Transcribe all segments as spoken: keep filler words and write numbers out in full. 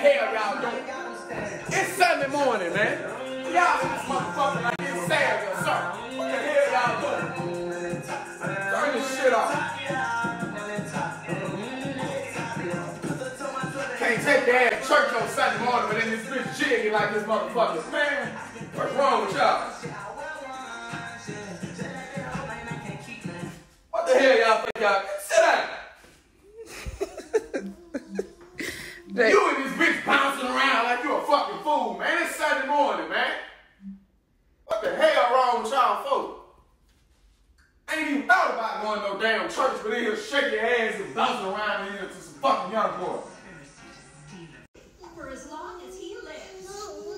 hell y'all doing? It's Sunday morning, man. Y'all in this motherfucker like it's Saturday or something. What the hell y'all doing? Turn this shit off. Can't take your ass to church on Sunday morning, but then this bitch jiggy like this motherfucker. Man, what's wrong with y'all? What the hell y'all think y'all? Sit down. You and this bitch bouncing around like you a fucking fool, man. It's Sunday morning, man. What the hell wrong with y'all folks? I ain't even thought about going to no damn church, but in here shake your ass and bouncing around in here to some fucking young boy. For as long as he lives.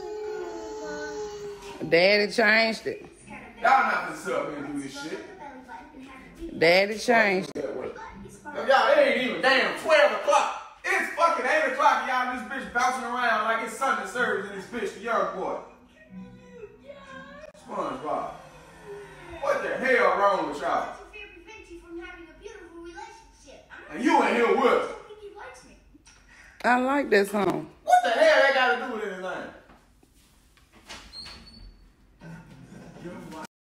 Daddy changed it. Y'all not gonna sit up here and do this shit. Daddy changed it. Y'all, it ain't even damn twelve o'clock. It's fucking eight o'clock and y'all this bitch bouncing around like it's Sunday service in this bitch, the young boy. SpongeBob. What the hell wrong with y'all? And you in here with us. I like that song. What the hell